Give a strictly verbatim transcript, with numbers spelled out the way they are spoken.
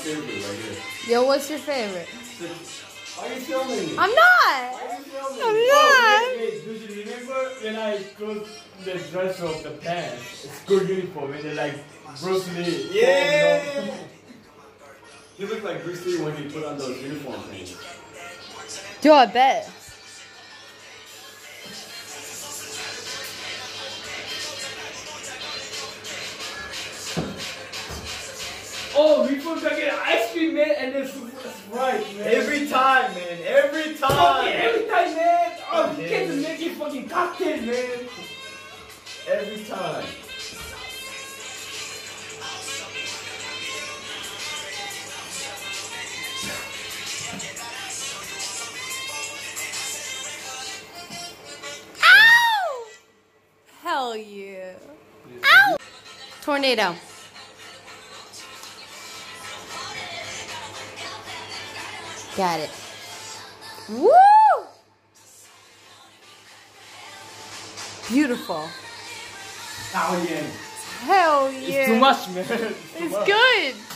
favorite right here. Yo, what's your favorite? Why are you filming me? I'm not. Why are you filming I'm me? not. Oh, wait, wait, do you remember when I closed the dress of the pants, school uniform, and they like Bruce Lee? Yeah! He looked like Bruce Lee when he put on those uniform things. Yo, I bet. Oh, we forgot to get ice cream, man, and then Sprite, man. Every time, man. Every time. Fucking every time, man. Oh, you Yeah. can't make it fucking cocktail, man. Every time. Ow! Hell yeah. Ow! Tornado. Got it. Woo! Beautiful. Oh, yeah. Hell yeah. It's too much, man. It's, too It's much. good.